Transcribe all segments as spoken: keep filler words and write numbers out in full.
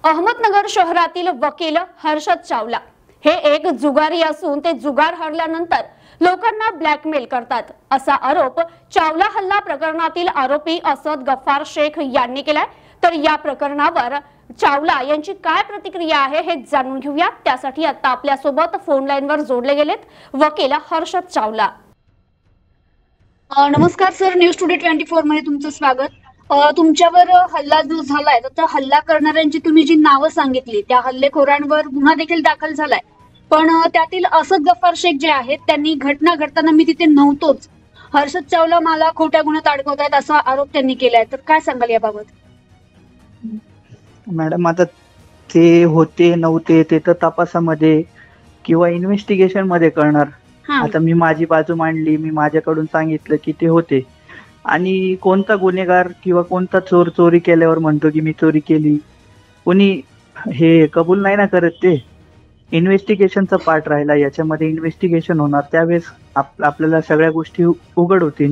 अहमदनगर शहरातील वकील हर्षद चावला हे एक जुगारी असून ते जुगार हरल्यानंतर लोकांना ब्लॅकमेल करतात असा आरोप चावला हल्ला प्रकरणातील आरोपी असद गफ्फार शेख यांनी केलाय। तर या प्रकरणावर चावला यांची काय प्रतिक्रिया आहे हे जाणून घेऊया। त्यासाठी आता आपल्या सोबत फोन लाईन वर जोडले गेलेत वकील हर्षद चावला। नमस्कार सर, न्यूज टुडे चोवीस मध्ये तुमचं स्वागत। तुमच्यावर हल्ला जो झालाय तर त्या हल्ला करणाऱ्यांची तुम्ही जी नावं सांगितली त्या हल्लेखोरांवर गुन्हा देखील दाखल झालाय, पण त्यातील असद गफ्फार शेख जे आहेत त्यांनी घटना घडताना मी तिथे नव्हतोच, हर्षद चावला मला खोट्या गुन्ह्यात अडकवतायत असा आरोप त्यांनी केलाय। तर काय सांगाल याबाबत? मॅडम, आता ते होते नव्हते ते तर तपासामध्ये किंवा इन्व्हेस्टिगेशन मध्ये कळणार। आता मी माझी बाजू मांडली, मी माझ्याकडून सांगितलं की ते होते, आणि कोणता गुन्हेगार किंवा कोणता चोर चोरी केल्यावर म्हणतो की मी चोरी केली, कोणी हे कबूल नाही ना करत। ते इन्व्हेस्टिगेशनचा पार्ट राहिला, याच्यामध्ये इन्व्हेस्टिगेशन होणार, त्यावेळेस आप, आपल्याला सगळ्या गोष्टी उघड होतील।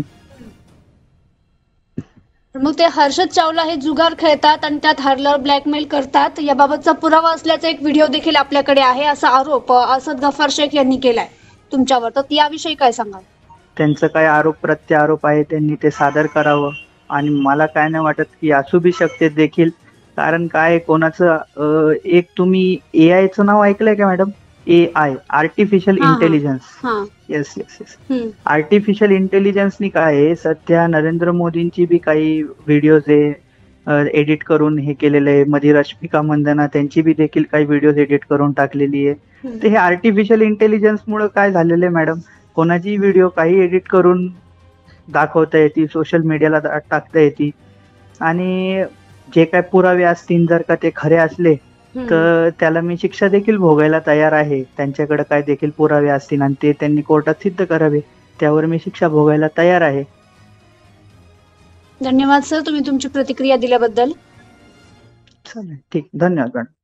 मग ते हर्षद चावला हे जुगार खेळतात आणि त्यात हरल्यावर ब्लॅकमेल करतात याबाबतचा पुरावा असल्याचा एक व्हिडिओ देखील आपल्याकडे आहे असा आरोप असद गफ्फार शेख यांनी केलाय तुमच्यावर, तर याविषयी काय सांगाल? त्यांचं काय आरोप प्रत्यारोप आहे त्यांनी ते सादर करावं, आणि मला काय नाही वाटत की असू बी शकते देखील। कारण काय कोणाचं एक तुम्ही ए आय चं नाव ऐकलंय का madam? A I, artificial intelligence. Yes yes yes artificial इंटेलिजन्सनी काय आहे, सध्या नरेंद्र मोदींची बी काही व्हिडिओज आहे एडिट करून हे केलेलं आहे, मध्ये रश्मिका मंदाना त्यांची बी देखील काही व्हिडिओज एडिट करून टाकलेली आहे। तर हे आर्टिफिशियल इंटेलिजन्स मुळे काय झालेलं आहे मॅडम, कोणाची व्हिडिओ काही एडिट करून दाखवता येते, सोशल मीडियाला टाकता येते, आणि जे काय पुरावे असतील जर का ते खरे असले तर त्याला मी शिक्षा देखील भोगायला तयार आहे। त्यांच्याकडे काय देखील पुरावे असतील आणि ते त्यांनी कोर्टात सिद्ध करावे, त्यावर मी शिक्षा भोगायला तयार आहे। धन्यवाद सर, तुम्ही तुमची प्रतिक्रिया दिल्याबद्दल। चालेल, ठीक, धन्यवाद मॅडम।